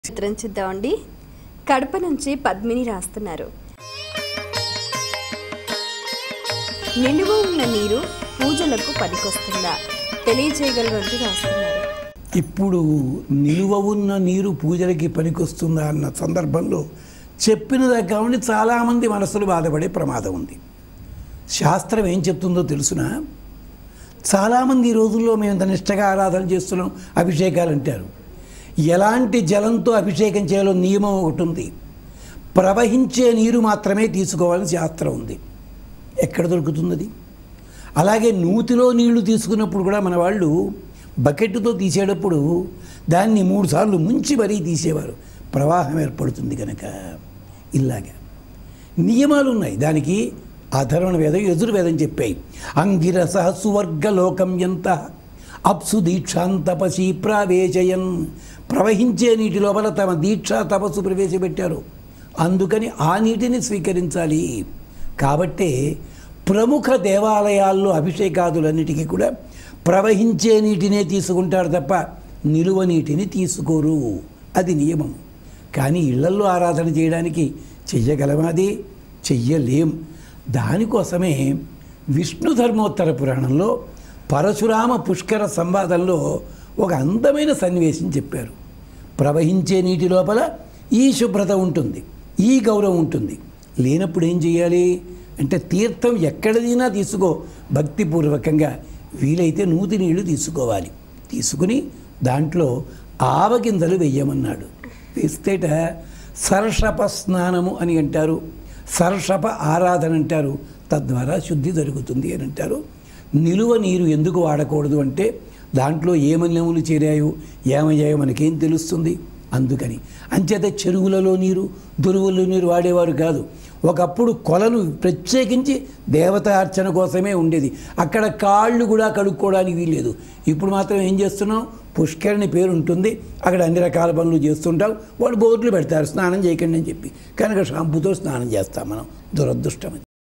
చిత్రం చూద్దామండి. కడప నుంచి పద్మిని రాస్తున్నారు. నిలువ ఉన్న నీరు పూజలకు పనికొస్తుందా తెలియజేయగలరంటూ రాస్తున్నారు. ఇప్పుడు నిలువ ఉన్న నీరు పూజలకి పనికొస్తుందా అన్న సందర్భంలో చెప్పినదా కాబట్టి చాలామంది మనసులు బాధపడే ప్రమాదం ఉంది. శాస్త్రం ఏం చెప్తుందో తెలుసునా? చాలామంది ఈ రోజుల్లో మేము ఇంత నిష్టగా ఆరాధన చేస్తున్నాం, అభిషేకాలు అంటారు. ఎలాంటి జలంతో అభిషేకం చేయాలో నియమం ఒకటి ఉంది. ప్రవహించే నీరు మాత్రమే తీసుకోవాలని శాస్త్రం ఉంది. ఎక్కడ దొరుకుతుంది అది? అలాగే నూతిలో నీళ్లు తీసుకున్నప్పుడు కూడా మన వాళ్ళు బకెట్తో తీసేటప్పుడు దాన్ని 3 సార్లు ముంచి మరీ తీసేవారు, ప్రవాహం ఏర్పడుతుంది కనుక. ఇలాగా నియమాలు ఉన్నాయి. దానికి అధర్వణ వేదం, యజుర్వేదం చెప్పాయి. అంగిరస సువర్గలోకం ఎంత అప్సు దీక్షాం తపసి ప్రవేశయన్. ప్రవహించే నీటి లోపల తమ దీక్ష తపస్సు ప్రవేశపెట్టారు. అందుకని ఆ నీటిని స్వీకరించాలి. కాబట్టే ప్రముఖ దేవాలయాల్లో అభిషేకాదులన్నిటికీ కూడా ప్రవహించే నీటినే తీసుకుంటారు తప్ప నిలువ నీటిని తీసుకోరు. అది నియమం. కానీ ఇళ్లల్లో ఆరాధన చేయడానికి చెయ్యగలమాది? చెయ్యలేం. దానికోసమే విష్ణు ధర్మోత్తర పురాణంలో పరశురామ పుష్కర సంవాదంలో ఒక అందమైన సన్నివేశం చెప్పారు. ప్రవహించే నీటి లోపల ఈ శుభ్రత ఉంటుంది, ఈ గౌరవం ఉంటుంది. లేనప్పుడు ఏం చేయాలి అంటే తీర్థం ఎక్కడదైనా తీసుకో, భక్తిపూర్వకంగా. వీలైతే నూతి నీళ్లు తీసుకోవాలి. తీసుకుని దాంట్లో ఆవగింజలు వెయ్యమన్నాడు. వేస్తేట సర్షప స్నానము అని అంటారు, సర్షప ఆరాధన అంటారు. తద్వారా శుద్ధి జరుగుతుంది అని అంటారు. నిలువ నీరు ఎందుకు వాడకూడదు అంటే దాంట్లో ఏ మలినములు చేరాయో ఏమయ్యాయో మనకేం తెలుస్తుంది. అందుకని అంచేత చెరువులలో నీరు, దొరువుల్లో నీరు వాడేవారు కాదు. ఒకప్పుడు కొలను ప్రత్యేకించి దేవతా అర్చన కోసమే ఉండేది. అక్కడ కాళ్ళు కూడా కడుక్కోవడానికి వీల్లేదు. ఇప్పుడు మాత్రం ఏం చేస్తున్నాం, పుష్కరిణి పేరు ఉంటుంది, అక్కడ అన్ని రకాల పనులు చేస్తుంటాం. వాళ్ళు బోర్డులు పెడతారు స్నానం చేయకండి అని చెప్పి. కనుక షాంపూతో స్నానం చేస్తాం మనం. దురదృష్టం.